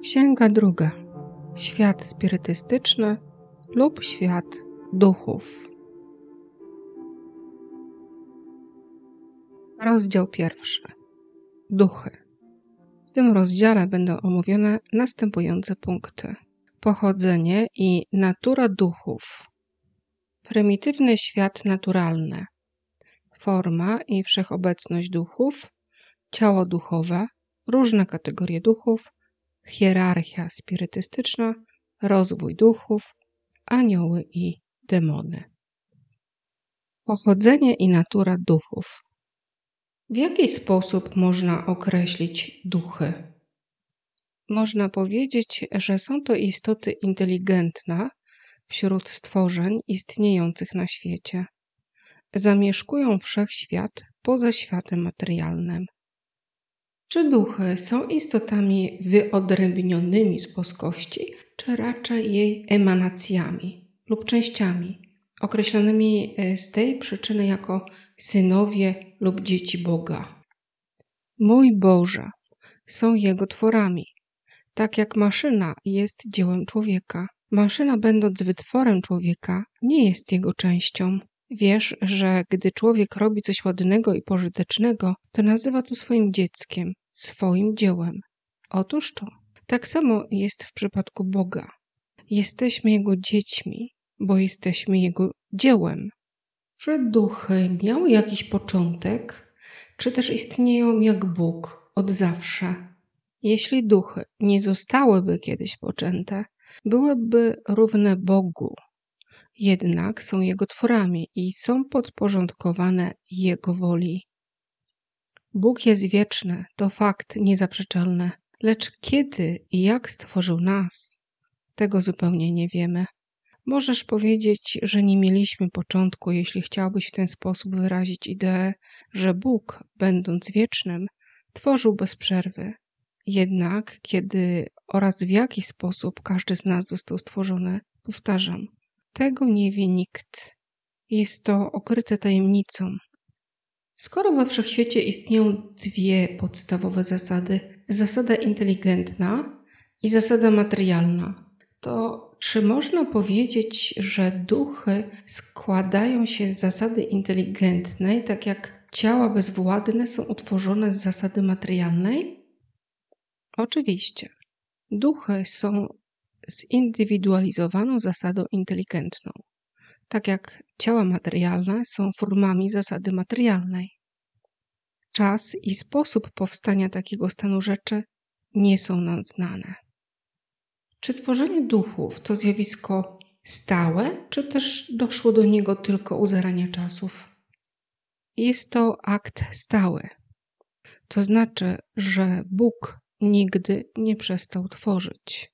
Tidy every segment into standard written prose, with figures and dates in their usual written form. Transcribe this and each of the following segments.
Księga druga. Świat spirytystyczny lub świat duchów. Rozdział pierwszy. Duchy. W tym rozdziale będą omówione następujące punkty. Pochodzenie i natura duchów. Prymitywny świat naturalny. Forma i wszechobecność duchów. Ciało duchowe. Różne kategorie duchów. Hierarchia spirytystyczna, rozwój duchów, anioły i demony. Pochodzenie i natura duchów. W jaki sposób można określić duchy? Można powiedzieć, że są to istoty inteligentne wśród stworzeń istniejących na świecie. Zamieszkują wszechświat poza światem materialnym. Czy duchy są istotami wyodrębnionymi z boskości, czy raczej jej emanacjami lub częściami, określonymi z tej przyczyny jako synowie lub dzieci Boga? Mój Boże, są Jego tworami, tak jak maszyna jest dziełem człowieka. Maszyna, będąc wytworem człowieka, nie jest jego częścią. Wiesz, że gdy człowiek robi coś ładnego i pożytecznego, to nazywa to swoim dzieckiem, swoim dziełem. Otóż to. Tak samo jest w przypadku Boga. Jesteśmy Jego dziećmi, bo jesteśmy Jego dziełem. Czy duchy miały jakiś początek, czy też istnieją jak Bóg od zawsze? Jeśli duchy nie zostałyby kiedyś poczęte, byłyby równe Bogu. Jednak są Jego tworami i są podporządkowane Jego woli. Bóg jest wieczny, to fakt niezaprzeczalny, lecz kiedy i jak stworzył nas, tego zupełnie nie wiemy. Możesz powiedzieć, że nie mieliśmy początku, jeśli chciałbyś w ten sposób wyrazić ideę, że Bóg, będąc wiecznym, tworzył bez przerwy. Jednak kiedy oraz w jaki sposób każdy z nas został stworzony, powtarzam, tego nie wie nikt. Jest to okryte tajemnicą. Skoro we wszechświecie istnieją dwie podstawowe zasady, zasada inteligentna i zasada materialna, to czy można powiedzieć, że duchy składają się z zasady inteligentnej, tak jak ciała bezwładne są utworzone z zasady materialnej? Oczywiście. Duchy są zindywidualizowaną zasadą inteligentną, tak jak ciała materialne są formami zasady materialnej. Czas i sposób powstania takiego stanu rzeczy nie są nam znane. Czy tworzenie duchów to zjawisko stałe, czy też doszło do niego tylko u zarania czasów? Jest to akt stały. To znaczy, że Bóg nigdy nie przestał tworzyć.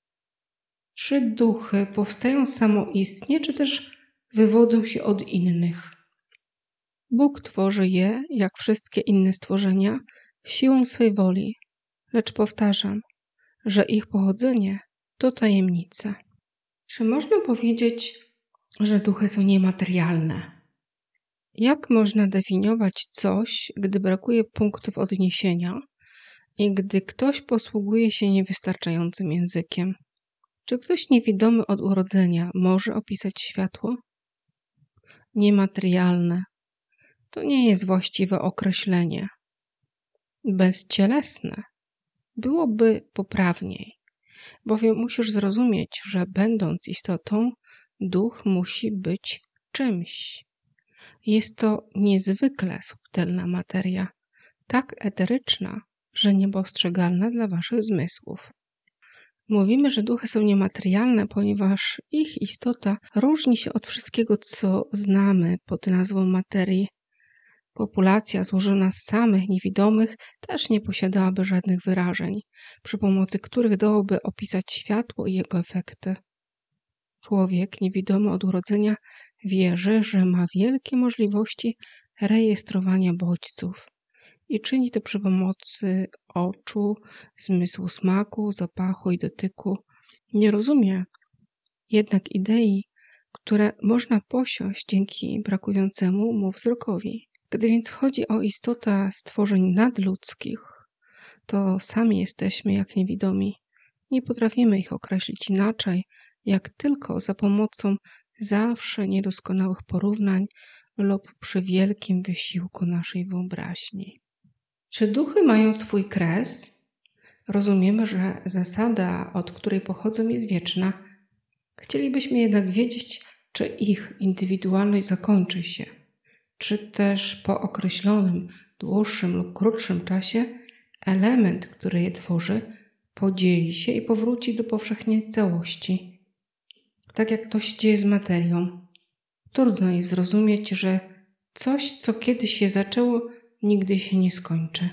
Czy duchy powstają samoistnie, czy też wywodzą się od innych? Bóg tworzy je, jak wszystkie inne stworzenia, siłą swej woli, lecz powtarzam, że ich pochodzenie to tajemnica. Czy można powiedzieć, że duchy są niematerialne? Jak można definiować coś, gdy brakuje punktów odniesienia i gdy ktoś posługuje się niewystarczającym językiem? Czy ktoś niewidomy od urodzenia może opisać światło? Niematerialne. To nie jest właściwe określenie. Bezcielesne byłoby poprawniej, bowiem musisz zrozumieć, że będąc istotą, duch musi być czymś. Jest to niezwykle subtelna materia, tak eteryczna, że niepostrzegalna dla waszych zmysłów. Mówimy, że duchy są niematerialne, ponieważ ich istota różni się od wszystkiego, co znamy pod nazwą materii. Populacja złożona z samych niewidomych też nie posiadałaby żadnych wyrażeń, przy pomocy których dałoby opisać światło i jego efekty. Człowiek niewidomy od urodzenia wierzy, że ma wielkie możliwości rejestrowania bodźców i czyni to przy pomocy oczu, zmysłu smaku, zapachu i dotyku. Nie rozumie jednak idei, które można posiąść dzięki brakującemu mu wzrokowi. Gdy więc chodzi o istotę stworzeń nadludzkich, to sami jesteśmy jak niewidomi Nie potrafimy ich określić inaczej, jak tylko za pomocą zawsze niedoskonałych porównań lub przy wielkim wysiłku naszej wyobraźni. Czy duchy mają swój kres? Rozumiemy, że zasada, od której pochodzą, jest wieczna. Chcielibyśmy jednak wiedzieć, czy ich indywidualność zakończy się, czy też po określonym, dłuższym lub krótszym czasie element, który je tworzy, podzieli się i powróci do powszechnej całości. Tak jak to się dzieje z materią. Trudno jest zrozumieć, że coś, co kiedyś się zaczęło, nigdy się nie skończy.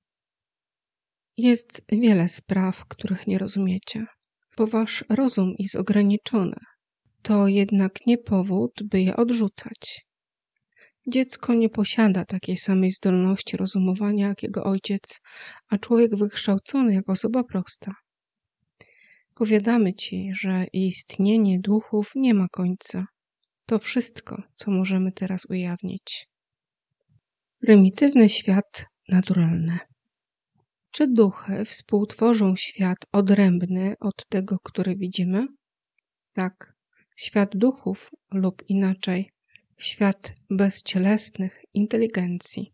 Jest wiele spraw, których nie rozumiecie, bo wasz rozum jest ograniczony. To jednak nie powód, by je odrzucać. Dziecko nie posiada takiej samej zdolności rozumowania jak jego ojciec, a człowiek wykształcony jak osoba prosta. Powiadamy ci, że istnienie duchów nie ma końca. To wszystko, co możemy teraz ujawnić. Prymitywny świat naturalny. Czy duchy współtworzą świat odrębny od tego, który widzimy? Tak, świat duchów lub inaczej, świat bezcielesnych inteligencji.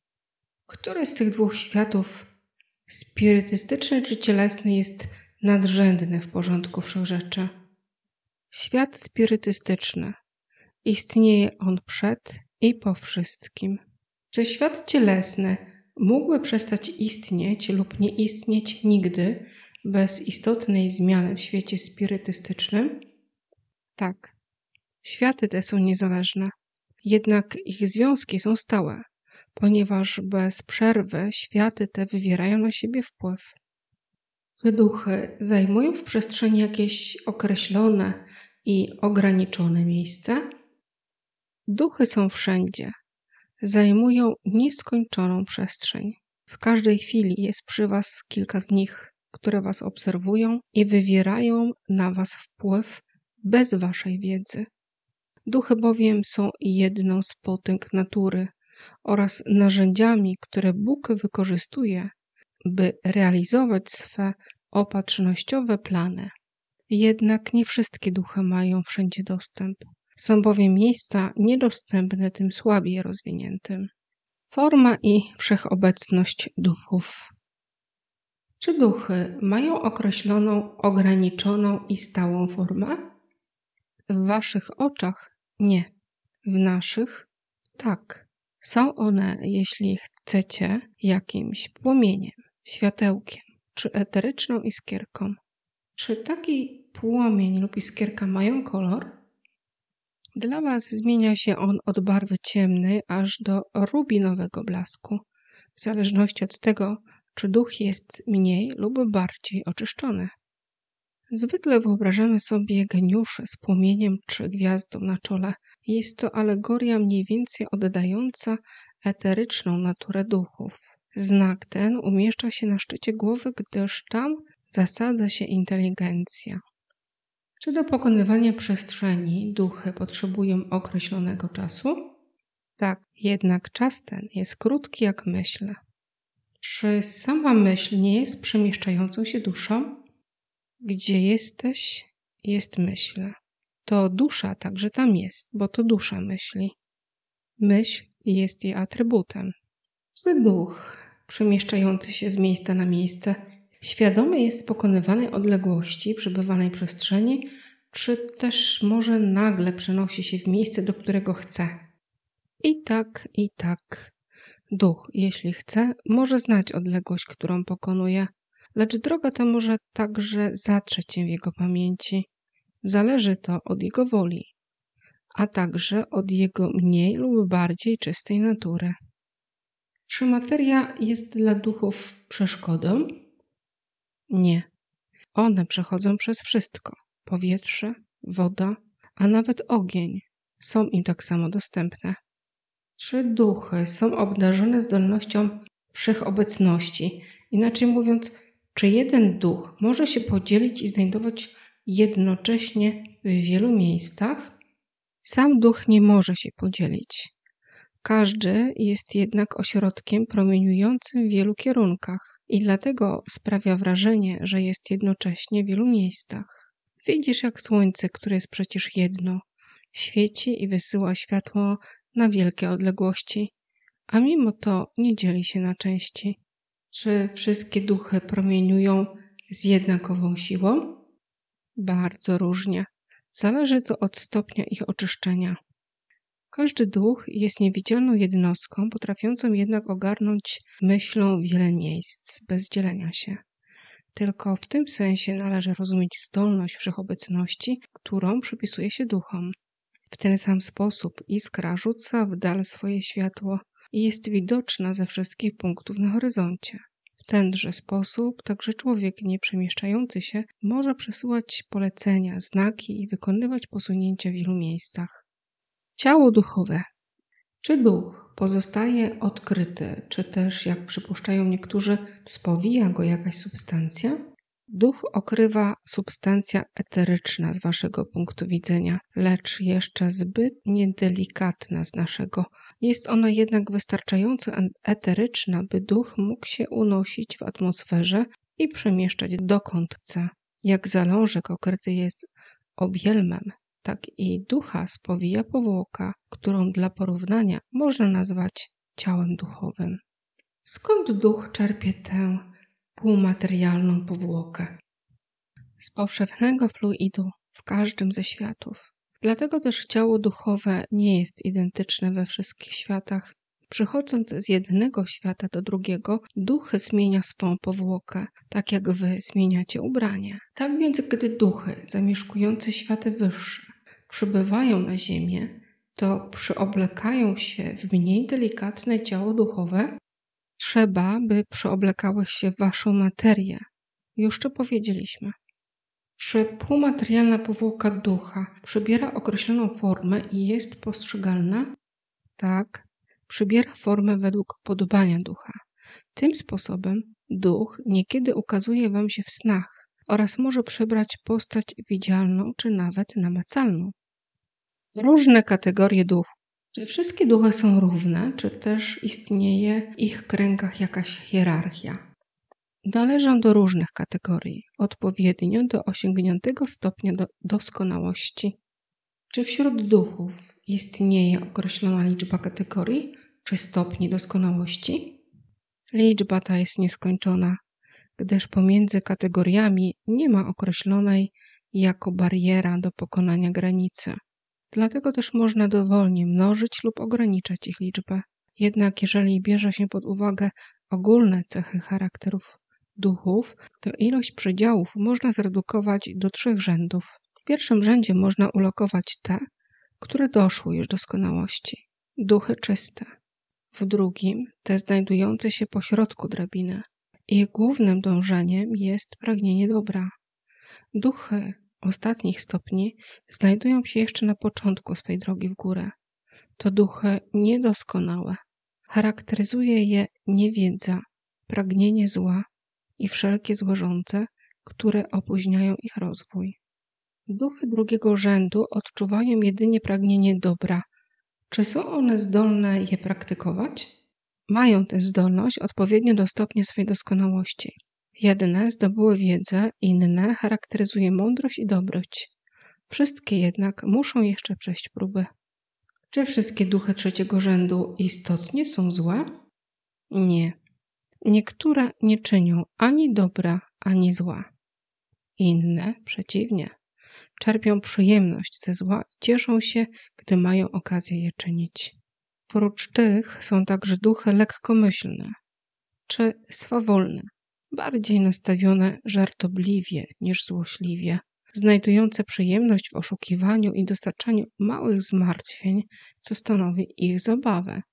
Który z tych dwóch światów, spirytystyczny czy cielesny, jest nadrzędny w porządku wszechrzeczy? Świat spirytystyczny. Istnieje on przed i po wszystkim. Czy świat cielesny mógłby przestać istnieć lub nie istnieć nigdy bez istotnej zmiany w świecie spirytystycznym? Tak. Światy te są niezależne, jednak ich związki są stałe, ponieważ bez przerwy światy te wywierają na siebie wpływ. Czy duchy zajmują w przestrzeni jakieś określone i ograniczone miejsce? Duchy są wszędzie. Zajmują nieskończoną przestrzeń. W każdej chwili jest przy was kilka z nich, które was obserwują i wywierają na was wpływ bez waszej wiedzy. Duchy bowiem są jedną z potęg natury oraz narzędziami, które Bóg wykorzystuje, by realizować swe opatrznościowe plany. Jednak nie wszystkie duchy mają wszędzie dostęp. Są bowiem miejsca niedostępne tym słabiej rozwiniętym. Forma i wszechobecność duchów. Czy duchy mają określoną, ograniczoną i stałą formę? W waszych oczach nie. W naszych tak. Są one, jeśli chcecie, jakimś płomieniem, światełkiem czy eteryczną iskierką. Czy taki płomień lub iskierka mają kolor? Dla was zmienia się on od barwy ciemnej aż do rubinowego blasku, w zależności od tego, czy duch jest mniej lub bardziej oczyszczony. Zwykle wyobrażamy sobie geniuszy z płomieniem czy gwiazdą na czole. Jest to alegoria mniej więcej oddająca eteryczną naturę duchów. Znak ten umieszcza się na szczycie głowy, gdyż tam zasadza się inteligencja. Czy do pokonywania przestrzeni duchy potrzebują określonego czasu? Tak, jednak czas ten jest krótki jak myśl. Czy sama myśl nie jest przemieszczającą się duszą? Gdzie jesteś, jest myśl. To dusza także tam jest, bo to dusza myśli. Myśl jest jej atrybutem. Zły duch, przemieszczający się z miejsca na miejsce, świadomy jest pokonywanej odległości, przebywanej przestrzeni, czy też może nagle przenosi się w miejsce, do którego chce. I tak. Duch, jeśli chce, może znać odległość, którą pokonuje, lecz droga ta może także zatrzeć się w jego pamięci. Zależy to od jego woli, a także od jego mniej lub bardziej czystej natury. Czy materia jest dla duchów przeszkodą? Nie. One przechodzą przez wszystko. Powietrze, woda, a nawet ogień są im tak samo dostępne. Czy duchy są obdarzone zdolnością wszechobecności? Inaczej mówiąc, czy jeden duch może się podzielić i znajdować jednocześnie w wielu miejscach? Sam duch nie może się podzielić. Każdy jest jednak ośrodkiem promieniującym w wielu kierunkach i dlatego sprawia wrażenie, że jest jednocześnie w wielu miejscach. Widzisz jak słońce, które jest przecież jedno, świeci i wysyła światło na wielkie odległości, a mimo to nie dzieli się na części. Czy wszystkie duchy promieniują z jednakową siłą? Bardzo różnie. Zależy to od stopnia ich oczyszczenia. Każdy duch jest niewidzialną jednostką, potrafiącą jednak ogarnąć myślą wiele miejsc, bez dzielenia się. Tylko w tym sensie należy rozumieć zdolność wszechobecności, którą przypisuje się duchom. W ten sam sposób iskra rzuca w dal swoje światło i jest widoczna ze wszystkich punktów na horyzoncie. W tenże sposób także człowiek nieprzemieszczający się może przesyłać polecenia, znaki i wykonywać posunięcia w wielu miejscach. Ciało duchowe. Czy duch pozostaje odkryty, czy też, jak przypuszczają niektórzy, spowija go jakaś substancja? Duch okrywa substancja eteryczna z waszego punktu widzenia, lecz jeszcze zbyt niedelikatna z naszego. Jest ona jednak wystarczająco eteryczna, by duch mógł się unosić w atmosferze i przemieszczać dokąd chce. Jak zalążek okryty jest obielmem, tak i ducha spowija powłoka, którą dla porównania można nazwać ciałem duchowym. Skąd duch czerpie tę półmaterialną powłokę? Z powszechnego fluidu w każdym ze światów. Dlatego też ciało duchowe nie jest identyczne we wszystkich światach. Przychodząc z jednego świata do drugiego, duch zmienia swą powłokę, tak jak wy zmieniacie ubranie. Tak więc, gdy duchy zamieszkujące światy wyższe przybywają na ziemię, to przyoblekają się w mniej delikatne ciało duchowe. Trzeba, by przyoblekały się w waszą materię. Już to powiedzieliśmy. Czy półmaterialna powłoka ducha przybiera określoną formę i jest postrzegalna? Tak, przybiera formę według upodobania ducha. Tym sposobem duch niekiedy ukazuje wam się w snach oraz może przybrać postać widzialną czy nawet namacalną. Różne kategorie duchów. Czy wszystkie duchy są równe, czy też istnieje w ich kręgach jakaś hierarchia? Należą do różnych kategorii, odpowiednio do osiągniętego stopnia doskonałości. Czy wśród duchów istnieje określona liczba kategorii, czy stopni doskonałości? Liczba ta jest nieskończona, gdyż pomiędzy kategoriami nie ma określonej jako bariera do pokonania granicy. Dlatego też można dowolnie mnożyć lub ograniczać ich liczbę. Jednak jeżeli bierze się pod uwagę ogólne cechy charakterów duchów, to ilość przedziałów można zredukować do 3 rzędów. W pierwszym rzędzie można ulokować te, które doszły już do doskonałości, duchy czyste. W drugim te znajdujące się pośrodku drabiny. Ich głównym dążeniem jest pragnienie dobra. Duchy ostatnich stopni znajdują się jeszcze na początku swej drogi w górę. To duchy niedoskonałe. Charakteryzuje je niewiedza, pragnienie zła i wszelkie złorzące, które opóźniają ich rozwój. Duchy drugiego rzędu odczuwają jedynie pragnienie dobra. Czy są one zdolne je praktykować? Mają tę zdolność odpowiednio do stopnia swej doskonałości. Jedne zdobyły wiedzę, inne charakteryzuje mądrość i dobroć. Wszystkie jednak muszą jeszcze przejść próby. Czy wszystkie duchy trzeciego rzędu istotnie są złe? Nie. Niektóre nie czynią ani dobra, ani zła. Inne, przeciwnie, czerpią przyjemność ze zła i cieszą się, gdy mają okazję je czynić. Prócz tych są także duchy lekkomyślne czy swawolne, bardziej nastawione żartobliwie niż złośliwie, znajdujące przyjemność w oszukiwaniu i dostarczaniu małych zmartwień, co stanowi ich zabawę.